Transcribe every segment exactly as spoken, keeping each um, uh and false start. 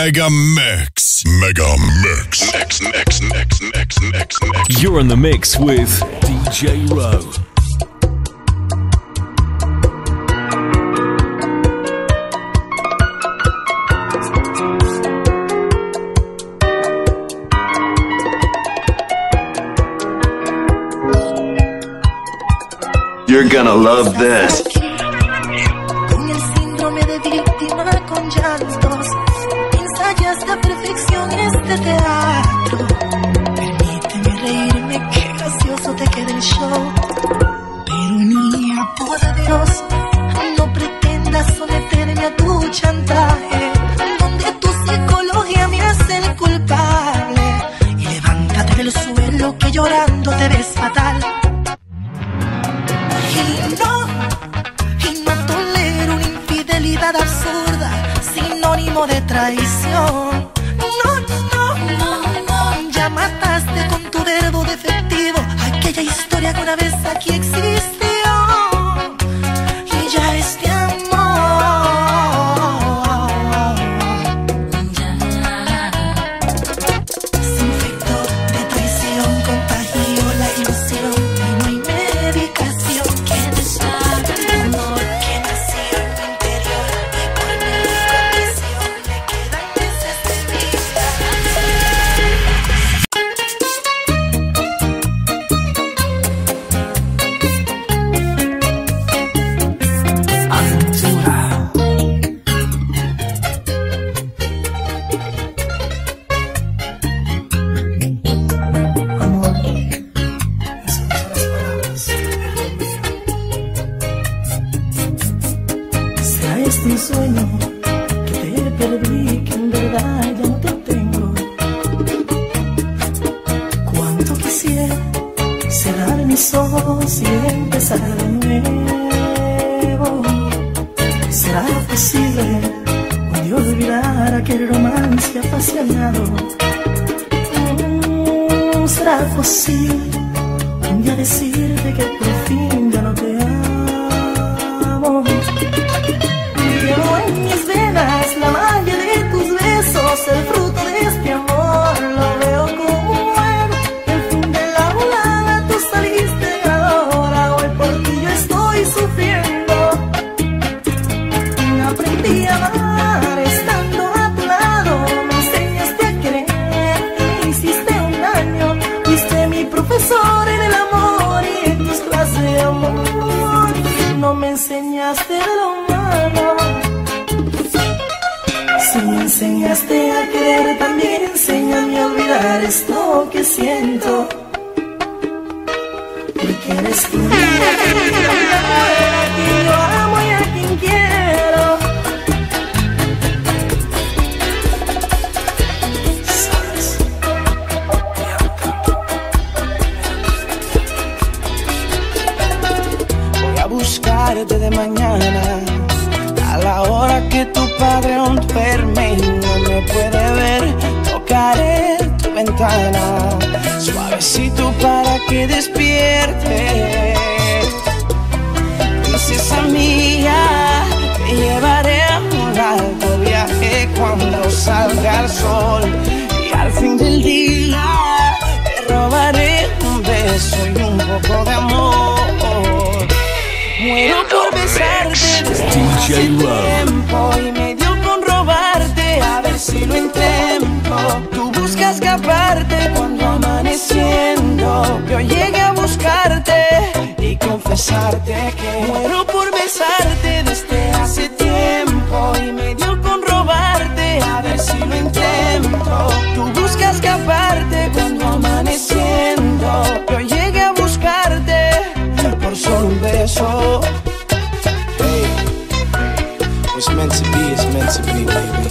Mega Mix. Mega Mix. Mix, mix, mix, mix, mix, mix. You're in the mix with D J Rowe. You're gonna love this. Con el síndrome de víctima con llantos, ensayas la perfección este teatro. Permíteme reírme, qué gracioso te queda el show. Pero niña, por Dios, no pretendas someterme a tu chantaje, donde tu psicología me hace el culpable. Y levántate del suelo que llorando te ves fatal. Absurda, sinónimo de traición. No, no, no, no. Ya mataste con tu verbo defectivo aquella historia que una vez aquí existió. Y ya este amor se infectó de traición, contagió la ilusión y no hay medicación que deshaga el amor que nació en tu interior. Este sueño que te perdí, que en verdad ya no te tengo. Cuánto quisiera cerrar mis ojos y empezar de nuevo. ¿Será posible un día olvidar aquel romance apasionado? Mm, ¿Será posible un día decirte que por fin ya no te amo? Llevo en mis venas la magia de tus besos, el fruto de este amor. Lo veo como un juego, el fin de la volada. Tú saliste ahora, hoy por ti yo estoy sufriendo. Aprendí a amar estando a tu lado. Me enseñaste a querer y me hiciste un daño. Fuiste mi profesor en el amor y en tus clases de amor no me enseñaste de lo malo. Si me enseñaste a querer, también enséñame a olvidar esto que siento. Porque eres tú a quien yo amo y a quien quiero. ¿Sabes? Voy a buscarte de mañana a la hora que tu padre aún duerme y no me puede ver. Tocaré tu ventana suavecito para que despierte. Princesa mía, te llevaré a un largo viaje cuando salga el sol. Y al fin del día te robaré un beso y un poco de amor. Muero por besarte desde hace tiempo y me dio con robarte a ver si lo intento. Tú buscas escaparte cuando amaneciendo yo llegue a buscarte y confesarte que muero por besarte desde hace tiempo y me dio con robarte a ver si lo intento. Tú buscas escaparte cuando amaneciendo yo llegue a buscarte por solo un beso. Hey, what's meant to be is meant to be, baby.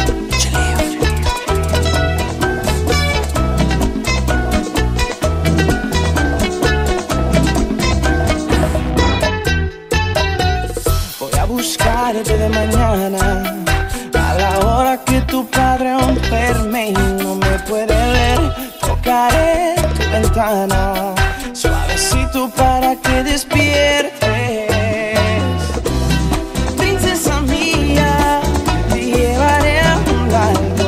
Voy a buscarte de mañana a la hora que tu padre aún duerme y no me puede ver. Tocaré tu ventana suavecito para que despiertes. Princesa mía, te llevaré a un largo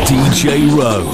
D J Rowe.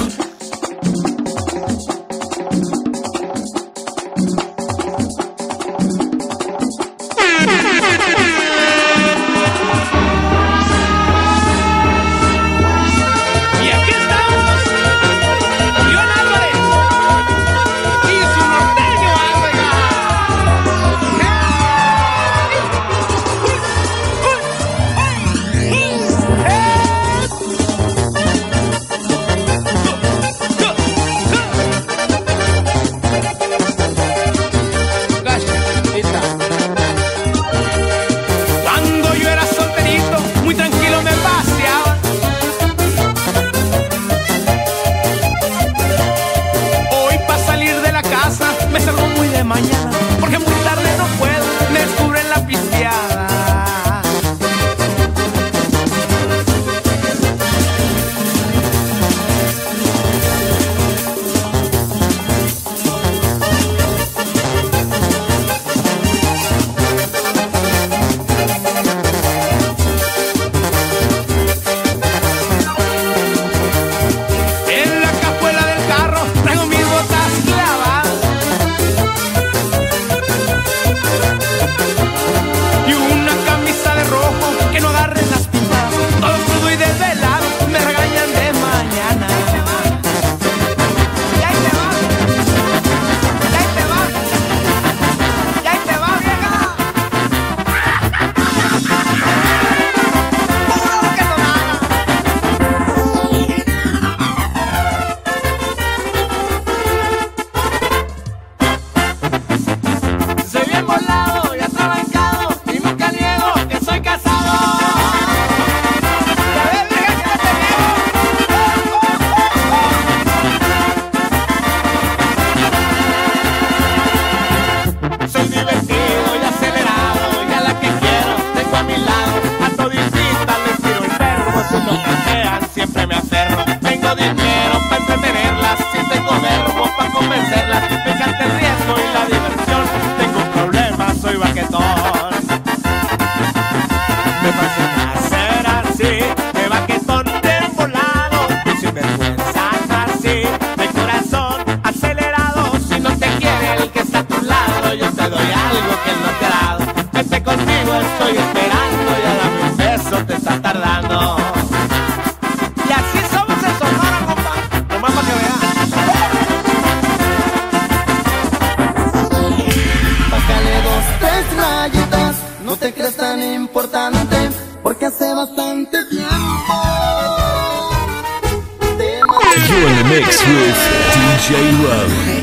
You're in the mix with D J Rowe.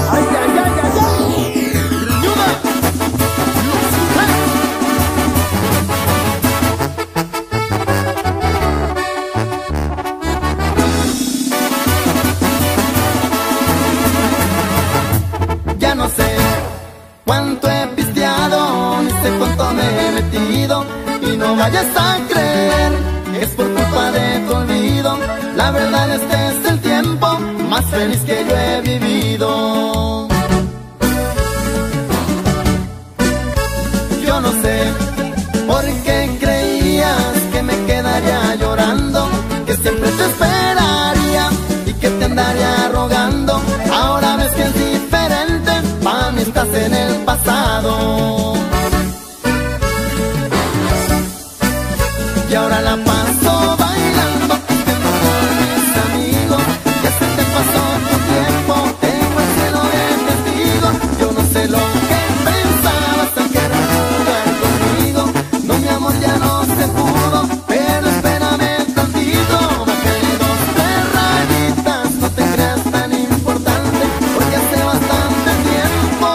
Ya no sé cuánto he pisteado, ni sé cuánto me he metido, y no vayas a creer, es por culpa de tu olvido. La verdad este es el tiempo más feliz que yo he vivido. Yo no sé por qué creías que me quedaría llorando, que siempre te esperaría y que te andaría rogando. Ahora ves que es diferente, para mí estás en el pasado. Y ahora la paso bailando, contento con mis amigos. Ya se te pasó tu tiempo, tengo el cielo de testigo. Yo no sé lo que pensabas al querer jugar conmigo. No, mi amor, ya no se pudo, pero espérame tantito. Bájale dos, tres rayitas, no te creas tan importante, porque hace bastante tiempo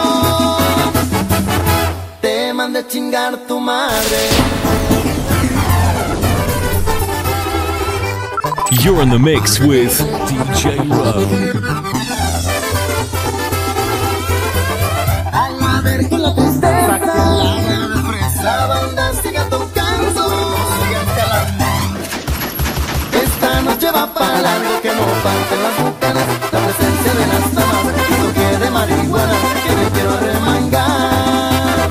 te mandé a chingar tu madre. You're in the mix with D J Rowe. A ver con la tristeza, la banda sigue tocando. Esta noche va para largo, que no falten las bucanas, la presencia de las damas y toque de marihuana que me quiero remangar.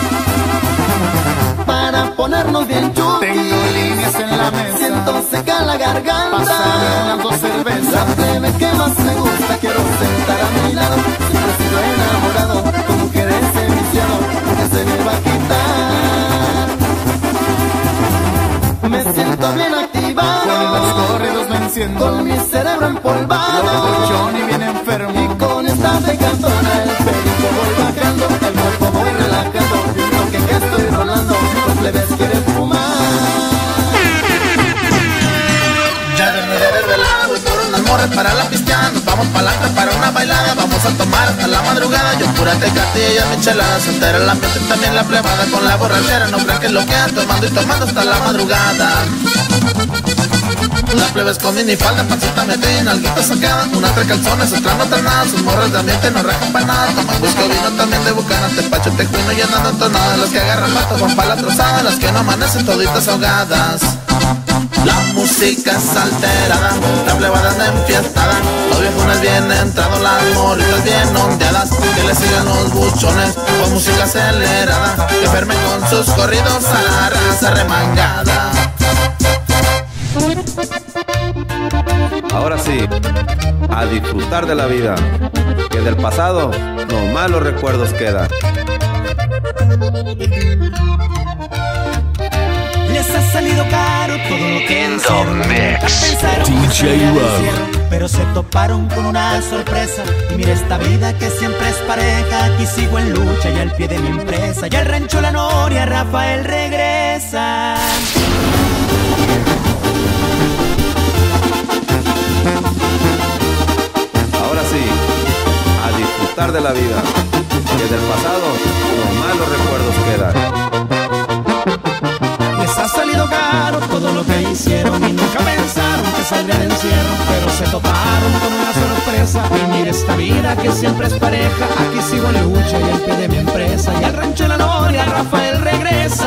Para ponernos bien chuki, tengo líneas en la mesa, siento seca la pasar unas dos cervezas. La plebe que más me gusta quiero sentar a mi lado. Siempre he sido enamorado, con mujeres enviciado, que se me va a quitar. Me siento bien activado, con los corridos me enciendo, con mi cerebro empolvado, Johnny bien enfermo, y con esta decantona el perico voy bajando, el cuerpo voy relajando, lo que que estoy rolando, los plebes quieren fumar. Ya viene desvelado, voy por unas morras para la pisteada, nos vamos pa'lante para una bailada, vamos a tomar hasta la madrugada, yo pura tecate y ella michelada, se entera el ambiente también la plebada, con la borrachera no crean que lo quedan, tomando y tomando hasta la madrugada. Las plebes con minifalda, pancita metida, alguita sacada, una tres calzones, otra no trae nada, sus morras de ambiente no rajan pa' nada, toman whisky vino también de bucana, tepacho, tecuino y andando entonadas, las que agarran pato van pa' la trozada, las que no amanecen toditas ahogadas. La música es alterada, la plebada anda enfiestada, los viejones bien entrados, las morritas bien ondeadas, que le sigan los buchones con música acelerada, que fermen con sus corridos a la raza remangada. Ahora sí, a disfrutar de la vida, que del pasado no malos recuerdos quedan. Les ha salido caro todo lo que hicieron. Pensaron D J que Rob. pero se toparon con una sorpresa. Y mira esta vida que siempre es pareja. Aquí sigo en lucha y al pie de mi empresa. Y al rancho La Noria Rafael regresa. Ahora sí, a disfrutar de la vida, que del pasado no malos recuerdos quedan. Les ha salido caro todo lo que hicieron y nunca pensaron que saldría del encierro, pero se toparon con una sorpresa. Y mira esta vida que siempre es pareja. Aquí sigo en lucha y al pie de mi empresa. Y al rancho La Noria Rafael regresa.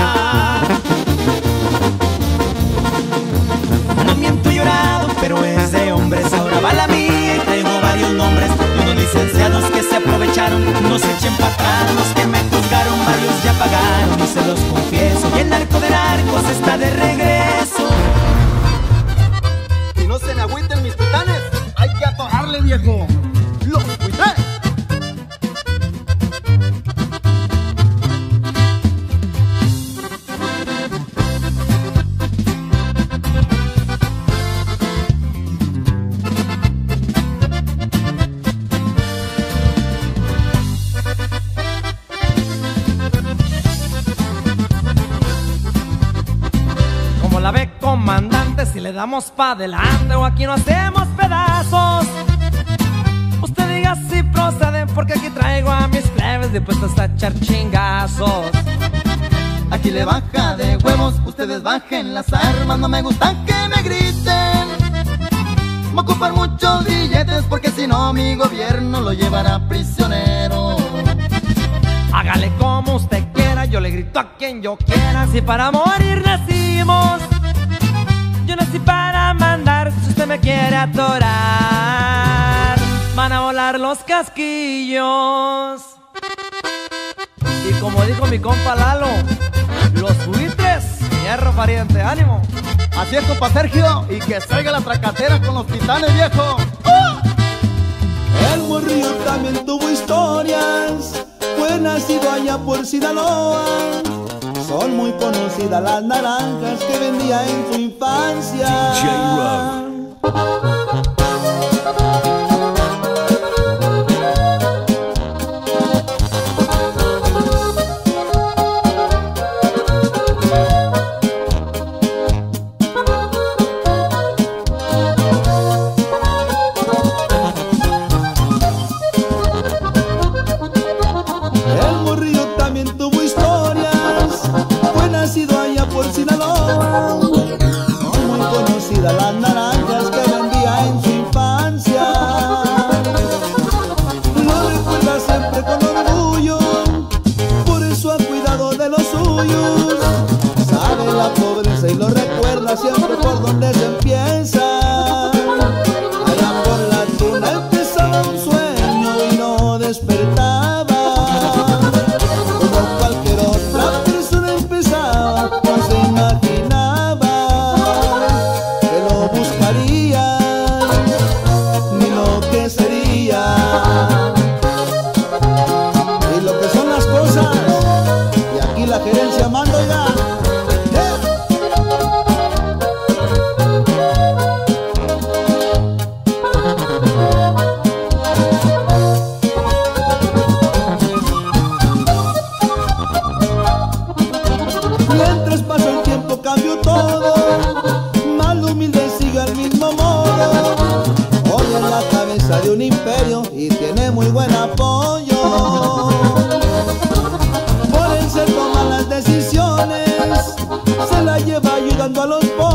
No miento llorado, pero es de hombres. Ahora va la mía y traigo varios nombres. Unos licenciados que se aprovecharon, no se echen para atrás. Los que me juzgaron, varios ya pagaron y se los confieso. Y el narco de narcos está de regreso. Y no se me agüiten mis titanes, hay que atorarle, viejo. Los cuidé. La ve comandante, si le damos pa' adelante o aquí no hacemos pedazos. Usted diga si proceden, porque aquí traigo a mis plebes dispuestos a echar chingazos. Aquí le baja de huevos, ustedes bajen las armas. No me gusta que me griten. Me ocupan muchos billetes, porque si no mi gobierno lo llevará prisionero. Hágale como usted quiera, yo le grito a quien yo quiera. Si para morir nacimos, yo nací para mandar. Si usted me quiere atorar, van a volar los casquillos. Y como dijo mi compa Lalo, los buitres, hierro pariente, ánimo. Así es, compa Sergio, y que salga la tracatera con los titanes, viejo. ¡Uh! El Morrillo también tuvo historias. Fue nacido allá por Sinaloa. Son muy conocidas las naranjas que vendía en su infancia. D J Rob. El Morrillo también tuvo historias. Fue nacido allá por Sinaloa. Son muy conocidas las naranjas que vendía en su infancia. Lo recuerda siempre con orgullo, por eso ha cuidado de los suyos. Sabe la pobreza y lo recuerda siempre por donde se empieza. Allá por la tuna empezaba un sueño y no despertaba. Como cualquier otra persona empezaba, no se imaginaba que lo buscaba.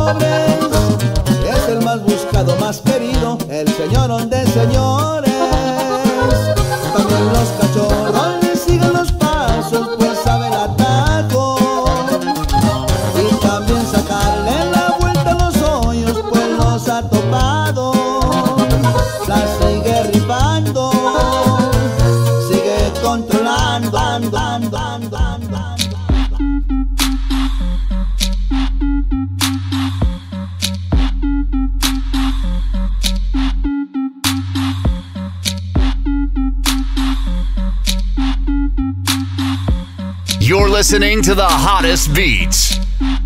pobres. Es el más buscado, más querido, el señorón de señores. También los cachorros le siguen los pasos, pues sabe el atajo. Y también sacarle la vuelta a los hoyos, pues los ha topado. La sigue rifando, sigue controlando, ando, ando, ando, ando. You're listening to the hottest beats.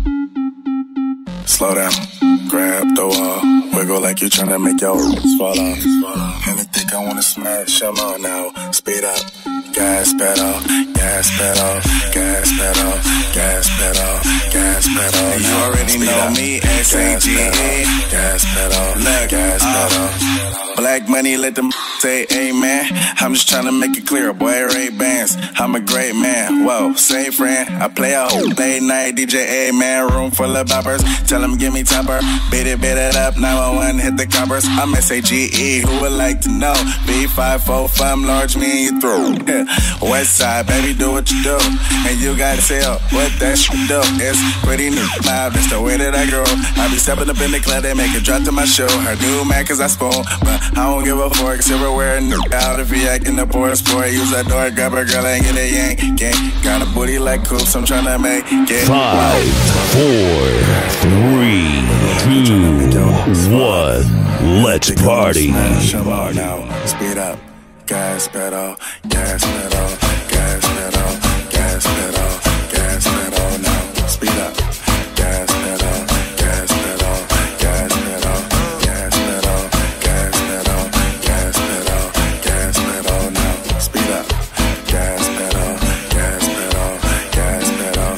Slow down, grab the wall, wiggle like you're trying to make your roots fall off. And they think I wanna smash, come on now, speed up, gas pedal, gas pedal, gas pedal, gas pedal, gas pedal. And you already know me, S A G E, gas pedal, gas pedal. Black money, let them say amen. I'm just trying to make it clear, boy, Ray-Bans. I'm a great man, whoa, say friend. I play a whole late night D J, amen. Room full of boppers, tell them give me topper. Beat it, beat it up, nine one one, hit the coppers. I'm S A G E, who would like to know? B five four five, large me and you through. West side, baby, do what you do. And you gotta tell what that shit do. It's pretty new, loud, that's the way that I grow. I be stepping up in the club, they make it drop to my show. Her new man, cause I spoon, but I don't give a fork, silverware and out. If he acting the poor sport, use that door, grab a girl and get a yank. Gang, got a booty like coops, I'm tryna make it. Five, four, three, two, one. Let's party. Come on now, speed up, gas pedal, gas pedal, gas pedal, gas pedal, gas pedal. Now, speed up, gas pedal, gas pedal, gas pedal, gas pedal, gas pedal, gas pedal, gas pedal. Now, speed up, gas pedal, gas pedal, gas pedal.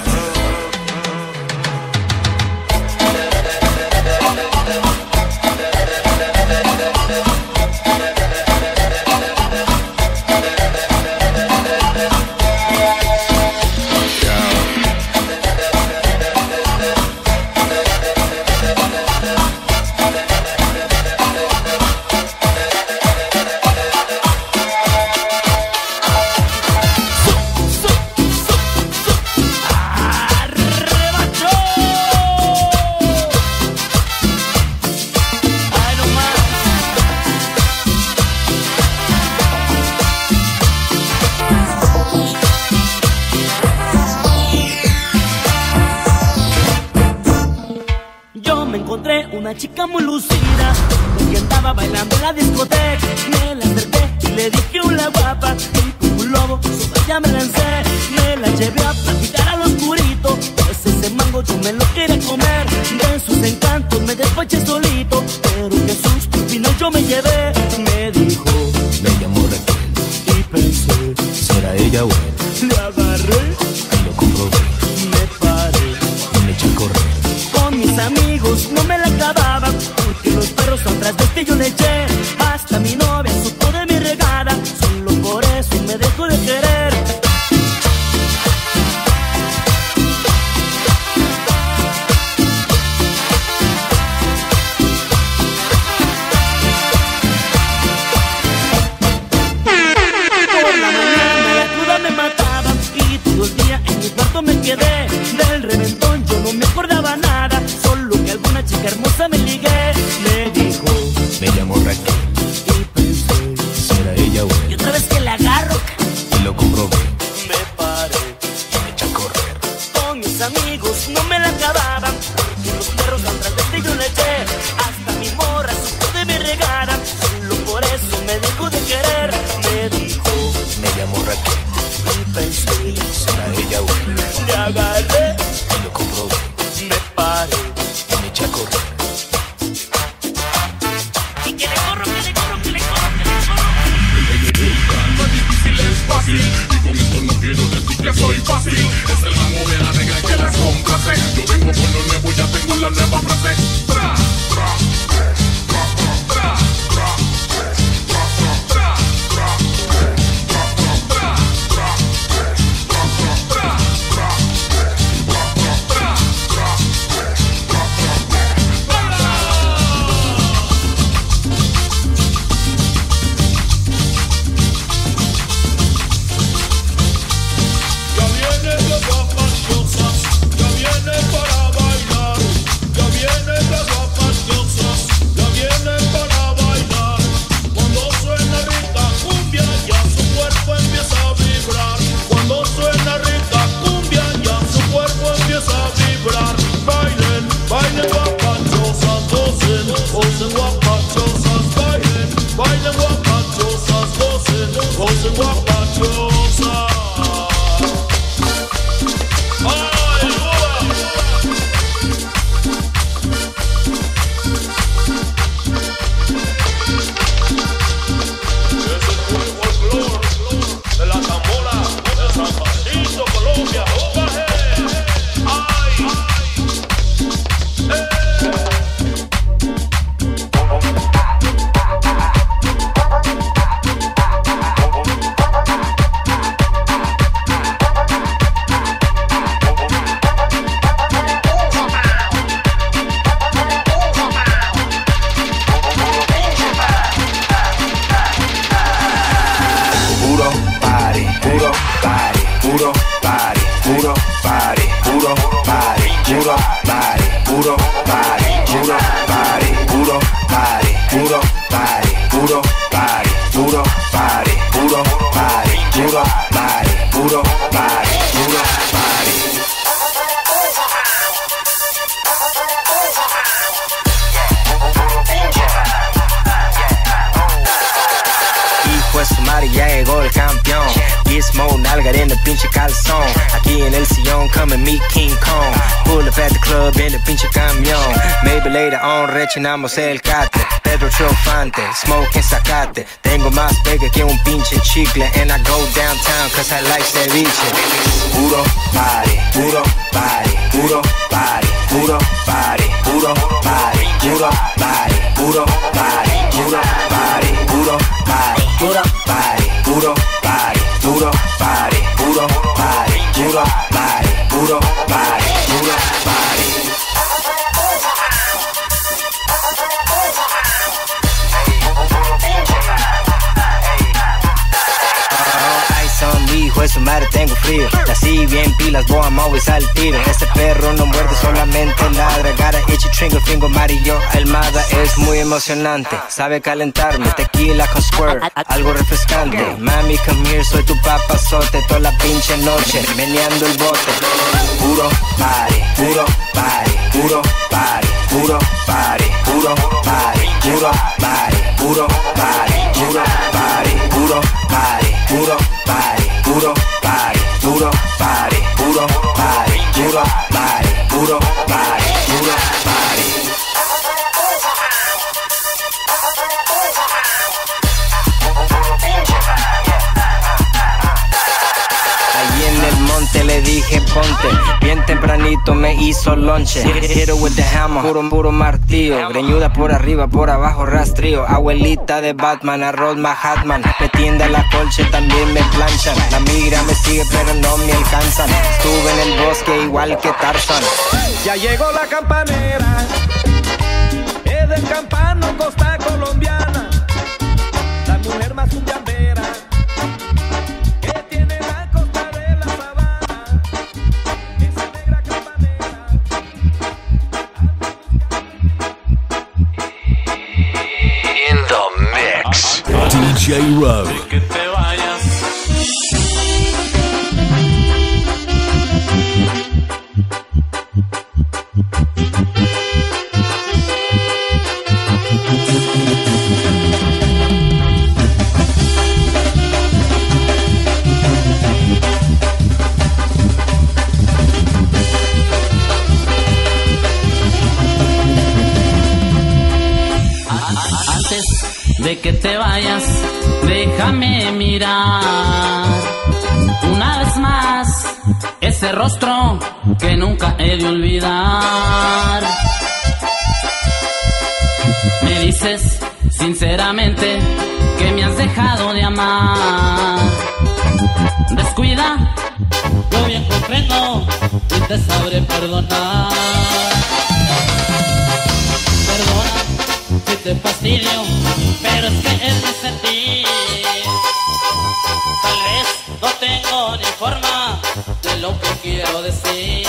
Una chica muy lucida que andaba bailando en la discoteca. Me la acerqué y le dije hola guapa, y como un lobo sobre ella me lancé. Me la llevé a platicar al oscurito, pues ese mango yo me lo quería comer. De sus encantos me despaché solito, pero que susto al final yo me llevé. Me dijo, Me llamó Raquel y pensé, ¿será ella o él? le agarré Y lo comprobé me paré. y me eché a correr. Con mis amigos no me la acababa, porque los perros atrás de que yo le eché. Hasta mi novia supo de mi regada, solo por eso me dejó de querer. Por la mañana la cruda me mataba y todo el día en mi cuarto me quedé. Del reventón yo no me acordaba nada, solo que alguna chica hermosa me ligué. Me dijo, Me llamó Raquel y pensé, ¿será ella o y él? otra vez que la agarro, Y lo comprobé me paré. y me eché a correr. Con mis amigos no me la acababan, porque los perros atrás de ti yo le eché. Hasta mi morra supo de mi regada, solo por eso me dejó de querer. Me dijo, Me llamó Raquel y pensé, ¿será ella o él? le agarré, Y lo comprobé me paré. y me eché a correr. Y que le corro, que le corro, que le corro, que le corro. Buscando difícil es fácil, y con esto no quiero decir que soy fácil. Es el rango de la negra que les complace. Yo vengo con lo nuevo, ya tengo la nueva frase. Tra, tra, tra, tra, tra, tra, tra, tra, tra, tra, tra, tra, tra, tra. pinche calzón. Aquí en el sillón, come and meet King Kong. Pull up at the club en el pinche camión. Maybe later on rechinamos el cate. Pedro Triunfante, smoking zacate. Tengo más pegue que un pinche chicle. And I go downtown cause I like ceviche. Puro party, puro party, puro party, puro party, puro party, puro party, puro party, puro party, puro party, puro party, puro party, puro party, puro party, puro party, puro party, puro party. Hijo de su madre, tengo frío. Nací bien pilas, boy, I'm always al tiro. Este perro no muerde, solamente ladra. Gotta itchy trigger finger, amarillo. Almada es muy emocionante. Sabe calentarme, tequila con squirt. Algo refrescante. Mami, come here, soy tu papazote. Toda la pinche noche, meneando el bote. Puro party, puro party, puro party, puro party, puro party, puro party, puro party, puro party, puro party, puro party, puro party, puro party, puro party, puro party, puro party, puro party. Allí en el monte le dije ponte, bien tempranito me hizo lonche. Hit it with the hammer, puro puro martillo. Greñuda por arriba, por abajo rastrillo. Abuelita de Batman, arroz Mahatman. Me tienda la colcha, también me planchan. La migra me sigue pero no me alcanzan. Estuve en el bosque igual que Tarzan. Ya llegó la campanera, es del campano, costa colombiana. La mujer más cumbiambera que tiene la costa de la sabana. Esa negra campanera. In the mix, D J Rowe. Que te vayas. De que te vayas, déjame mirar una vez más ese rostro que nunca he de olvidar. Me dices sinceramente que me has dejado de amar. Descuida, yo bien comprendo y te sabré perdonar. Perdona si te fastidio, pero es que es mi sentir. Tal vez no tengo ni forma de lo que quiero decir.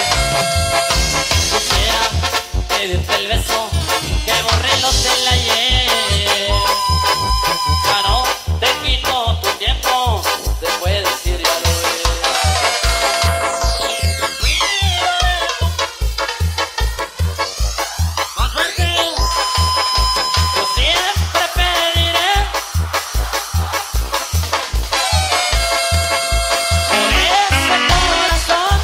Quisiera pedirte el beso que borré los del ayer. Ya no te quito tu tiempo, te puedes ir, ya lo ves. Más fuerte. Yo siempre pediré por ese corazón,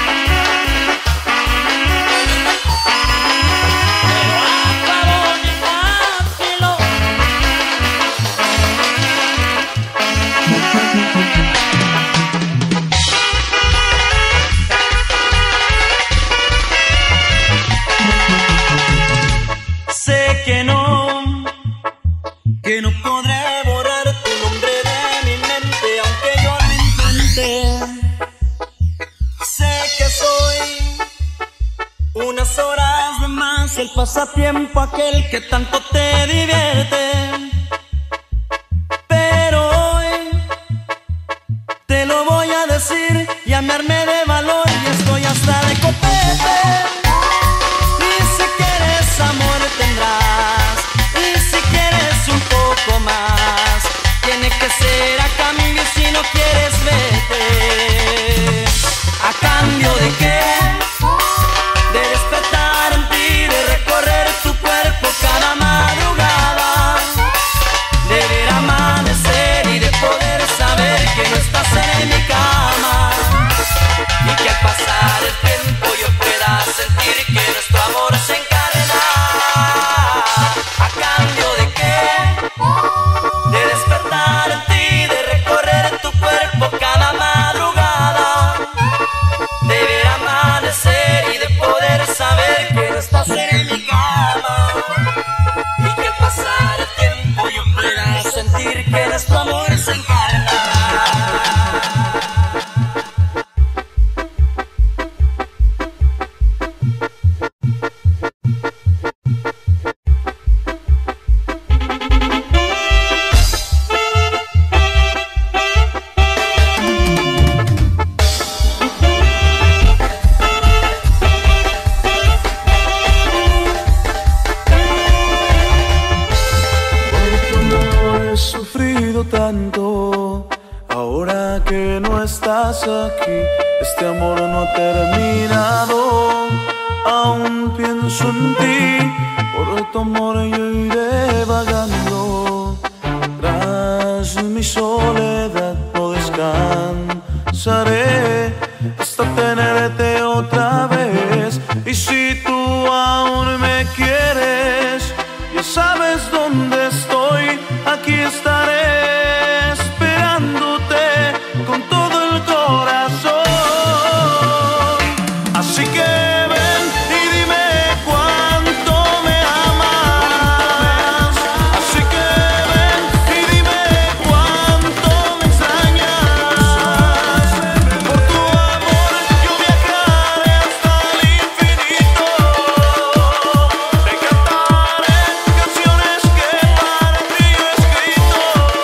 pero acabó mi filo. Sé que no, que no podré borrar tu nombre de mi mente, aunque yo lo intenté. Sé que soy unas horas de más, el pasatiempo aquel que tanto te divierte. Pero hoy te lo voy a decir y a me armé de valor y estoy hasta de copete. Y si quieres amor tendrás, y si quieres un poco más, tiene que ser a cambio, si no quieres vete. ¿A cambio de qué? De despertar en ti, de recorrer tu cuerpo cada madrugada. tanto. Ahora que no estás aquí, este amor no ha terminado. Aún pienso en ti, por tu amor yo iré vagando. Tras mi soledad no descansaré hasta tenerte otra vez. Y si tú aún me quieres, ya sabes dónde estoy, aquí estaré esperándote con todo el corazón. Así que ven y dime cuánto me amas. Así que ven y dime cuánto me extrañas. Por tu amor yo viajaré hasta el infinito. Te cantaré canciones que para ti yo he escrito.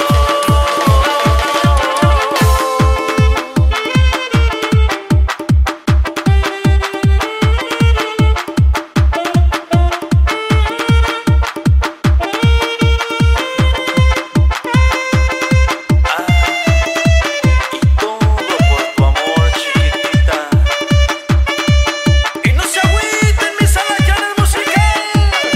Y no se agüiten mis alacanes musicales.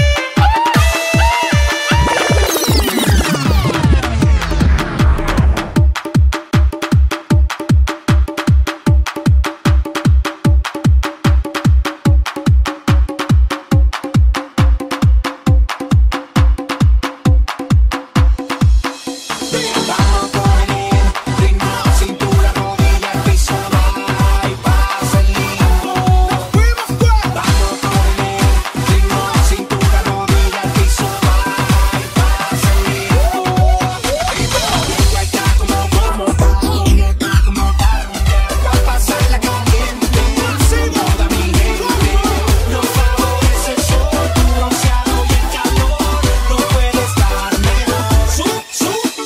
Vamos con el ritmo, cintura, rodilla, piso, va y pasa el limbo. Vamos con el ritmo, cintura, rodilla, piso, va y pasa el limbo. Ella está como como ella está como va a pasar la caliente. Toda mi gente no favorece el sol, tu bronceado y el calor no puede estar mejor. Su, su,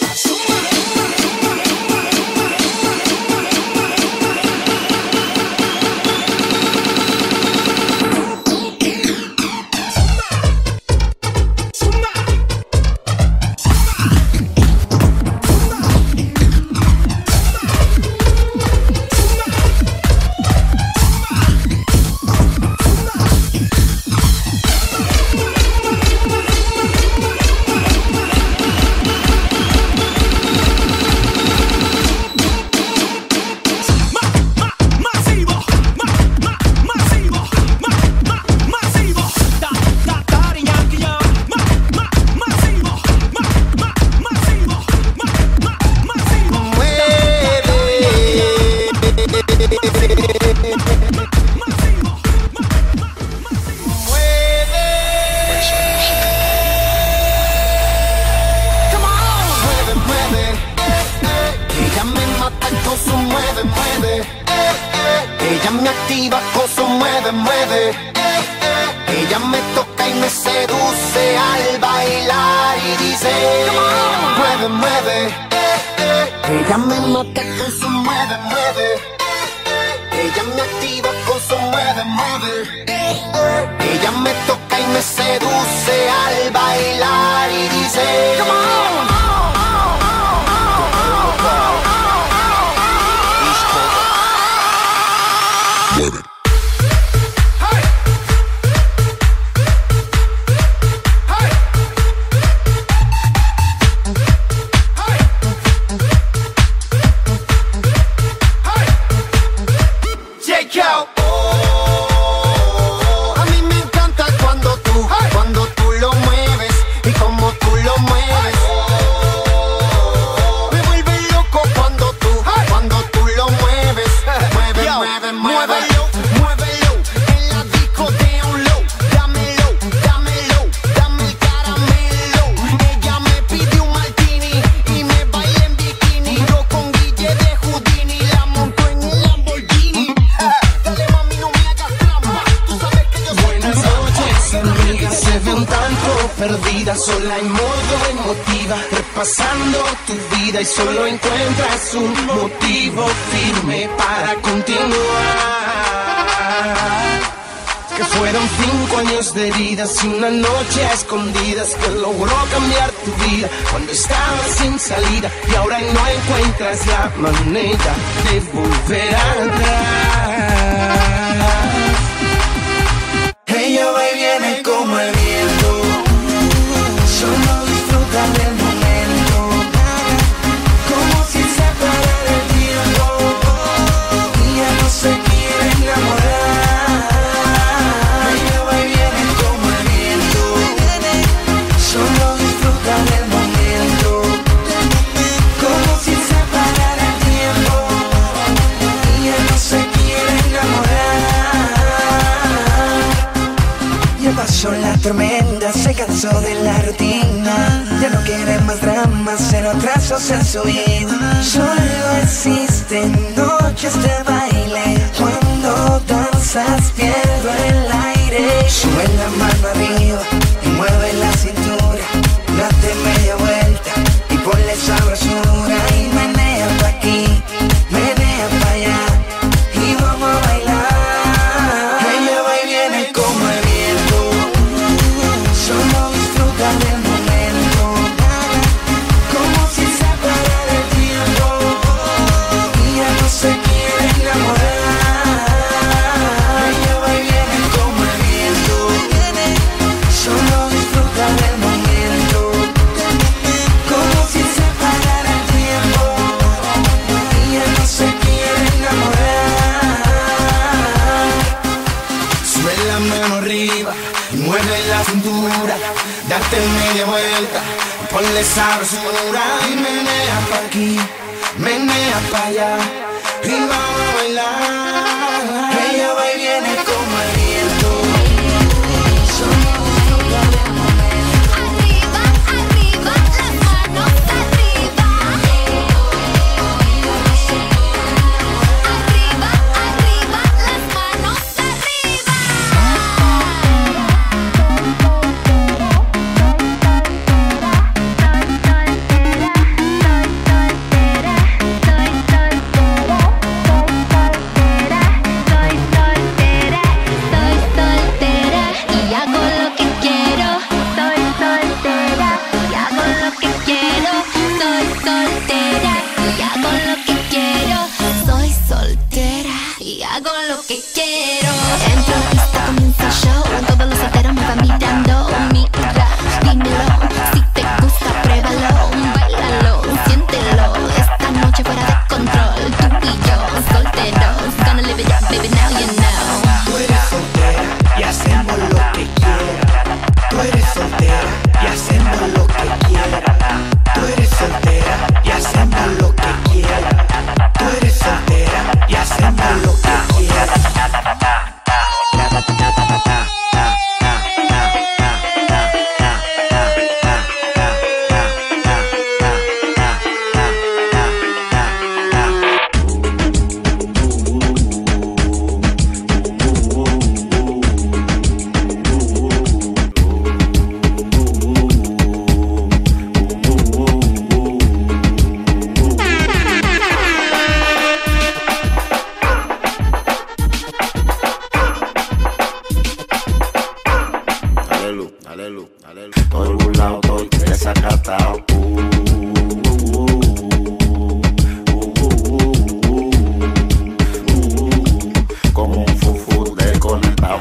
masivo, masivo, masivo, da, da, Daddy Yankee, yo. Masivo, masivo, masivo, Mueve, mueve, eh, eh. Ella me mata con su mueve, mueve, eh, eh. Ella me activa con su mueve, mueve, eh, eh. Ella me toca y me seduce al bailar y dice mueve, mueve, eh, eh. Ella me mata con su mueve, mueve, eh, eh. Ella me activa con su mueve, mueve, eh, eh. Ella me toca y me seduce al bailar y dice come on. J-Cow. Oh, a mí me encanta cuando tú, cuando tú lo mueves y como tú lo mueves. Me vuelve loco cuando tú, cuando tú lo mueves. Mueve, mueve, muévelo, muévelo. En la disco de un low, dámelo, dámelo, dame el caramelo. Ella me pide un martini y me baila en bikini. Yo con Guille de Houdini la monto en el Lamborghini. Dale mami, no me hagas trampa, tú sabes que yo soy. Buenas noches, amiga, se ve un tanto perdida, sola en modo emotiva, repasando tu vida y solo encuentras un motivo firme para continuar. Que fueron cinco años de heridas y una noche a escondidas que logró cambiarte tu vida cuando estabas sin salida y ahora no encuentras la manera de volver atrás. Ella va y viene como el viento, solo disfruta del momento, como si se parara el tiempo, y ya no se quiere enamorar. Ella va y viene como el viento, solo disfruta del momento, como si se parara el tiempo, y ya no se quiere enamorar. Ya pasó la tormenta, se cansó de la rutina, ya no quiere más dramas, cero atrasos en su vida. Solo existen noches de baile, cuando danzas pierdo el aire. Sube la mano arriba y mueve la cintura, date media vuelta y ponle sabrosura. Y menea pa' aquí, menea pa' allá y vamos a bailar. Ella va y viene como el viento, solo disfruta del momento, como si se parara el tiempo, y ya no se quiere enamorar. Ella va y viene como el viento, solo disfruta del momento, como si se parara el tiempo, y ya no se quiere enamorar. Sube la mano arriba y mueve la cintura, date media vuelta, ponle sabrosura. Y menea pa' aquí, menea pa' allá y vamos a bailar. Ella va y viene como el viento, solo disfruta del momento. Arriba, arriba, las manos arriba. Arriba, arriba, las manos arriba. Soy soltera y hago lo que quiero. Entro a la pista, comienza el show, todos los solteros me van mirando. Mira, dímelo, si te gusta, pruébalo, bailalo, siéntelo. Esta noche fuera de control, tú y yo, solteros, gonna live it up, baby, now you know. Tú eres soltera y hacemos lo que quiera. Tú eres soltera y hacemos lo que quiera. Tú eres soltera y hacemos lo que quiera. Tú eres soltera y hacemos lo que quiera. Estoy burlao, estoy desacatao. Uh, uh, uh, uh, uh, uh, como un fufu desconectado.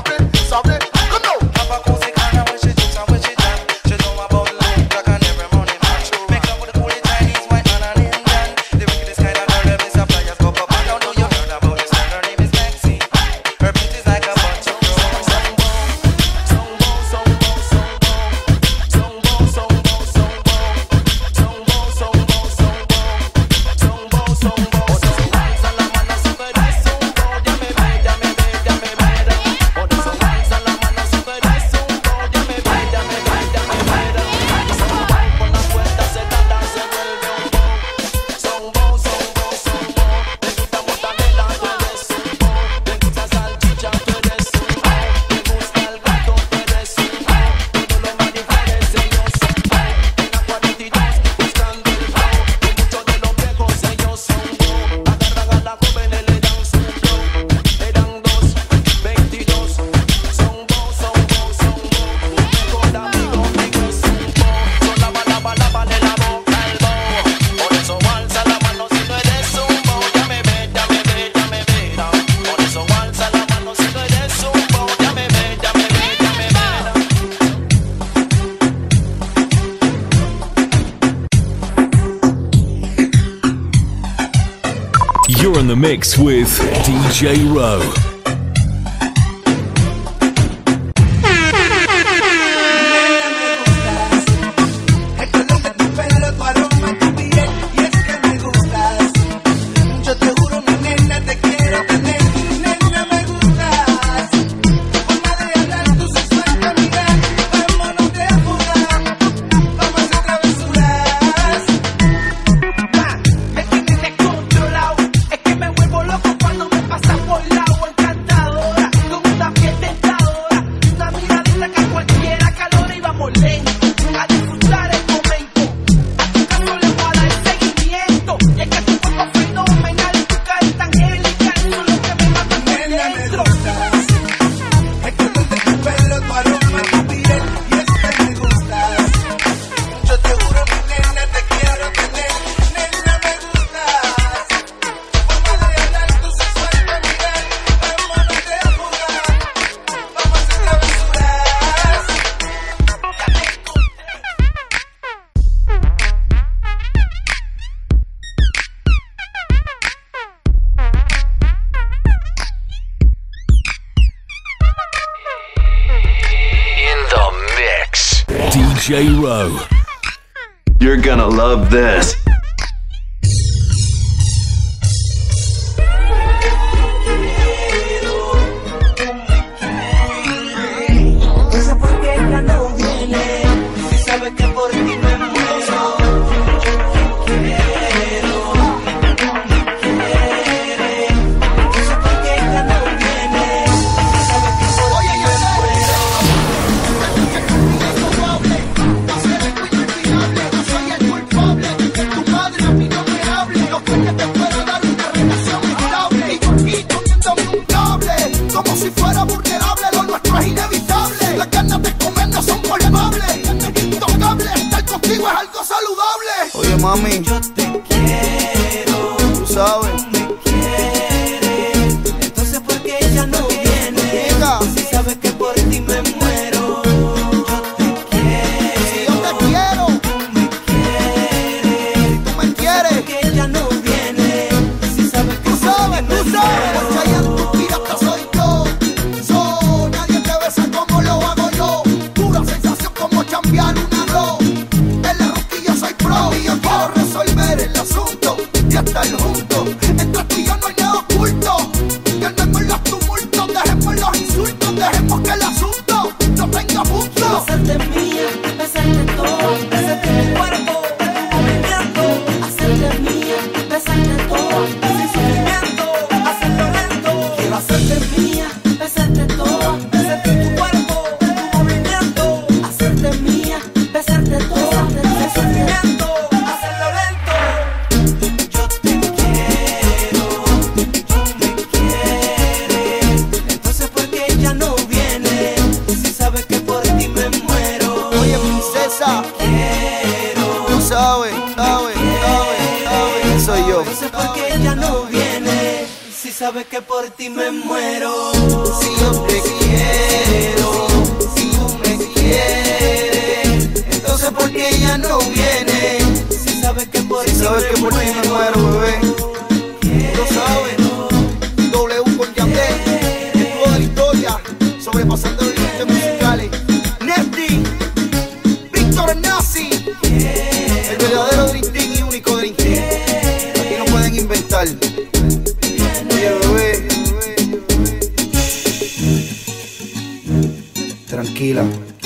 Sorry, sorry. Come on. You're in the mix with D J Rowe. D J Rowe. You're gonna love this. No sé por qué ella no viene, si sabe que por ti me muero. Yo te quiero, me quiere. No sé por qué ella no viene, si sabe que por ti me muero. No soy el culpable, que tu madre a mí no me hable. No creo que te pueda dar una relación estable. Y yo aquí comiéndome un cable, como si fuera vulnerable. Lo nuestro es inevitable. Las ganas de comer no son culpables. Intocable, estar contigo es algo saludable. Oye, mami, Yo te quiero, tú sabes. me quiere. Entonces por qué ella no viene, Diga. si sabe que por ti me muero. Yo te quiero, Si yo te quiero, me quiere. tú me quieres. Que ella no viene, si sabe que Tú sabes, por tú ti me sabes. muero. Porque allá en tu pirata soy yo. So, nadie te besa como lo hago yo. Pura sensación como chambear un arroz. En la rosquilla soy pro. Y yo quiero resolver el asunto y estar juntos. Entre tú y yo no hay nada oculto. Calmemos los tumultos, dejemos los insultos. Dejemos que el asunto no tenga punto. Hacerte mía, besarte todo, besarte tu cuerpo, tu movimiento. Hacerte mía, besarte todo, sin sufrimiento, hacerlo lento. Quiero hacerte mía, besarte todo, besarte tu cuerpo, tu movimiento. Hacerte mía, besarte todo, sin sufrimiento, hacerlo lento. Yo te quiero, me quiere. Entonces ¿por qué ella no viene, si sabe que por ti me muero? Oye, princesa, Quiero, Tú sabes, sabes, sabes, sabes. Soy yo. no sé por qué ella no viene, si sabe que por ti me muero. si yo te quiero, si tú me quieres, Entonces ¿por qué ella no viene, si sabe que por ti Sabes que por ti me muero, bebé. lo sabes. W con Yandel, el dúo de la historia, sobrepasando los límites musicales. Nefty, Víctor Nazi, el verdadero Dream Team y único Dream Team. Aquí no pueden inventar. Oye, bebé, Tranquila.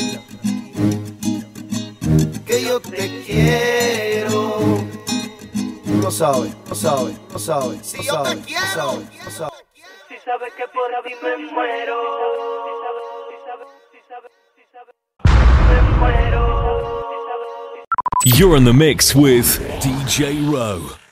que yo te quiero. Tú lo sabes, lo sabes, lo sabes. Si lo yo te sabes, lo quiero. sabes, lo sabes. Si sabe que por ti me muero. Si sabe, si sabe, si sabe, si sabe, me muero. Si sabe, si You're in the mix with D J Rowe.